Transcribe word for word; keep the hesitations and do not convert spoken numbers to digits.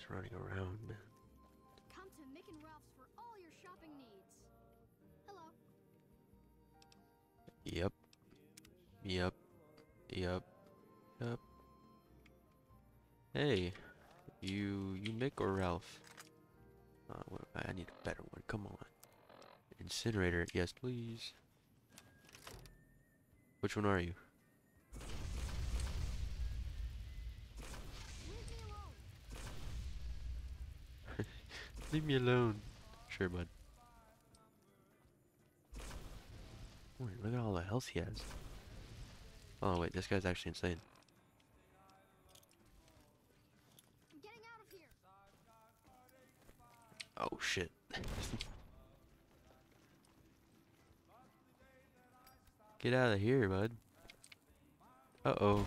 just running around. Come to Mick and Ralph's for all your shopping needs. Hello. Yep. Yep. Yep. Yep. Hey, you you Mick or Ralph? Uh, wait, I need a better one. Come on. Incinerator. Yes, please. Which one are you? Leave me alone. Leave me alone. Sure, bud. Wait, look at all the health he has. Oh wait, this guy's actually insane. I'm getting out of here. Oh shit. Get out of here, bud. Uh-oh.